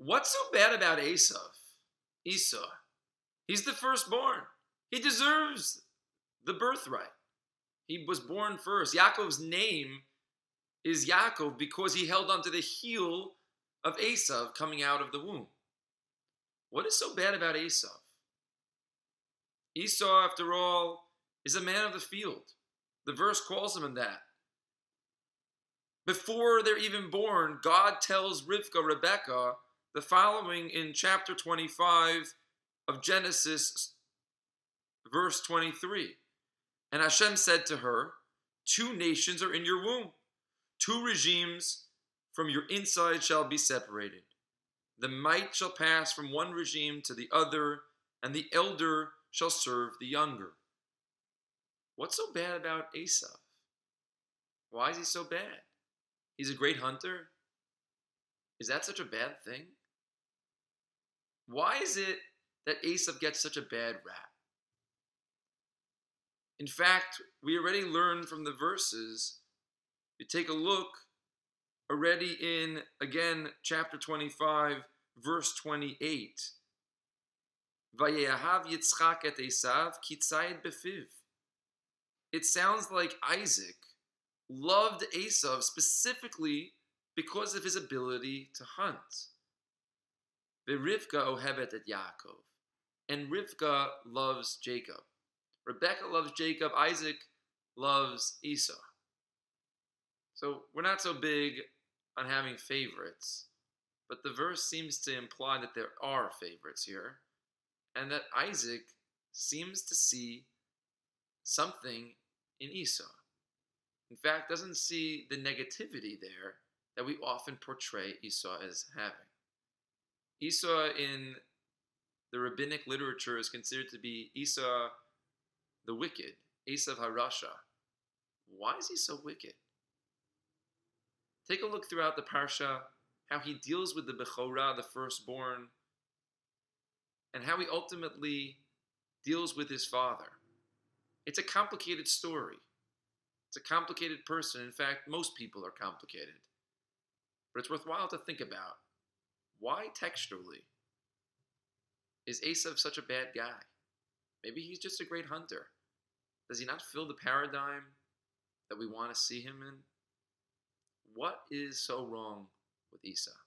What's so bad about Esau? He's the firstborn. He deserves the birthright. He was born first. Yaakov's name is Yaakov because he held onto the heel of Esau coming out of the womb. What is so bad about Esau? Esau, after all, is a man of the field. The verse calls him that. Before they're even born, God tells Rebecca, the following in chapter 25 of Genesis, verse 23. And Hashem said to her, 2 nations are in your womb. 2 regimes from your inside shall be separated. The might shall pass from one regime to the other, and the elder shall serve the younger. What's so bad about Esau? Why is he so bad? He's a great hunter. Is that such a bad thing? Why is it that Esau gets such a bad rap? In fact, we already learned from the verses. You take a look already in, again, chapter 25, verse 28. Vayehav Yitzchak et Esav ki tzayid befiv. It sounds like Isaac loved Esau specifically because of his ability to hunt. Rivka ohevet et Yaakov. And Rivka loves Jacob. Rebecca loves Jacob. Isaac loves Esau. So we're not so big on having favorites, but the verse seems to imply that there are favorites here, and that Isaac seems to see something in Esau. In fact, doesn't see the negativity there that we often portray Esau as having. Esau in the rabbinic literature is considered to be Esau the wicked, Esav Harasha. Why is he so wicked? Take a look throughout the Parsha, how he deals with the Bechorah, the firstborn, and how he ultimately deals with his father. It's a complicated story. It's a complicated person. In fact, most people are complicated. But it's worthwhile to think about. Why textually is Esav such a bad guy? Maybe he's just a great hunter. Does he not fill the paradigm that we want to see him in? What is so wrong with Esau?